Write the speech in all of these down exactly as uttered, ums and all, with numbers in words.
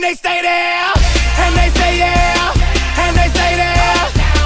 they stay there, and they say yeah, and they stay there.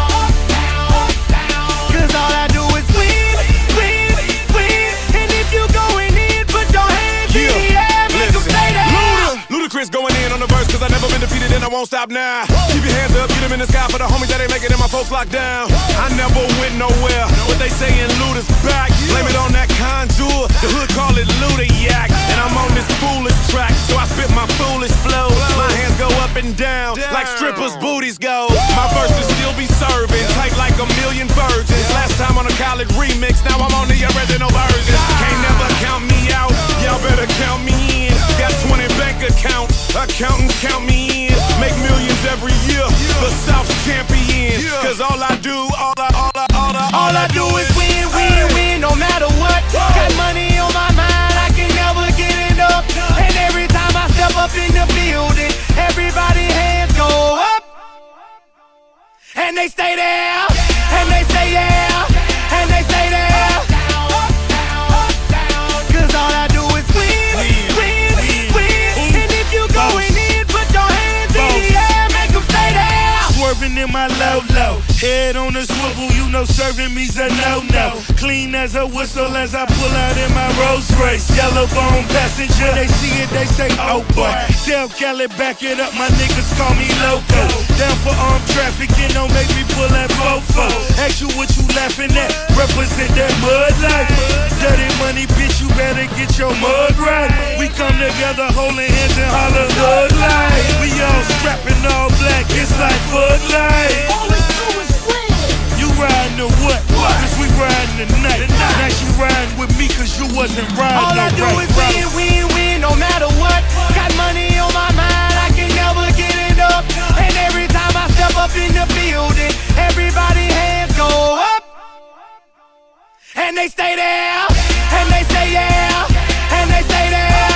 Cause all I do is win, win, win. And if you going in, put your hands yeah. in the air, make them stay there. Luda, Ludacris going in on the verse, cause I never been defeated and I won't stop now. Keep your hands up, get them in the sky for the homies that ain't making it, my folks locked down. I never went nowhere, what they saying Luda's back. Blame it on that contour, the hood call it Luda Yak. And I'm on this foolish track, so I spit my foolish flow. My hands go up and down, like strippers' booties go. My verses still be serving, tight like a million virgins. Last time on a college remix, now I'm on the original version. Can't never count me out, y'all better count me in. Got twenty bank accounts, accountants count me in. Make millions every year, the South's champion. Cause all I do, all I, all I, all I, all I do is win, win, win, no matter what. Got money on my mind, I can never get it up. And every time I step up in the building, everybody hands go up. And they stay there, and they say yeah, and they stay there. Cause all I do is win, win, win. And if you going in, put your hands in the air, make them stay there. Swerving in my low-low, head on the swivel, you know serving me's a no-no. Clean as a whistle as I pull out in my Rolls Royce. Yellow bone passenger, they see it, they say, oh boy. Tell Cali, back it up, my niggas call me loco. Down for armed trafficking, don't make me pull that fofo. Ask you what you laughing at, represent that mud life. Dirty money, bitch, you better get your mud right. We come together holding hands and holler hood life. We all strapping all black, it's like Bud Light. All we do is win. You riding to what? Cause we riding tonight. Now you riding with me cause you wasn't riding. All I do right, is win, win, win, no matter what. Got money on my mind, I can never get it up. And every time I step up in the building, everybody hands go up. And they stay there, and they say yeah, and they stay there.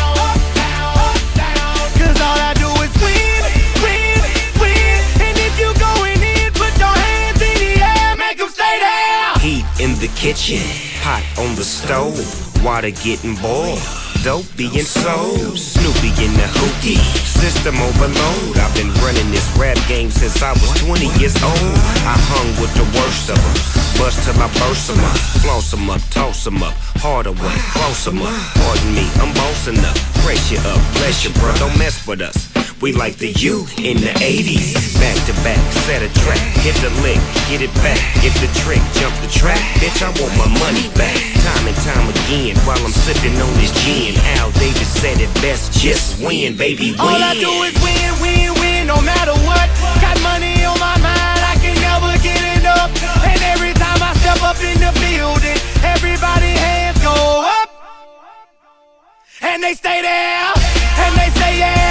Cause all I do is win, win, win. And if you going in, put your hands in the air, make them stay there. Heat in the kitchen, hot on the stove, water getting boiled, dope being sold, Snoopy in the hookie, system overload. I've been running this rap game since I was twenty years old. I hung with the worst of them, bust till I burst them up, floss them up, toss them up, harder work, close them up. Pardon me, I'm bossing up, brace you up, bless you, bro, don't mess with us. We like the U in the eighties, back to back, set a track, hit the lick, get it back, get the trick, jump the track, bitch, I want my money back. Time and time again, while I'm sipping on this gin, Al Davis said it best, just win, baby, win. All I do is win, win, win, no matter what. Got money on my mind, I can never get it up. And every time I step up in the building, everybody hands go up. And they stay there, and they say yeah.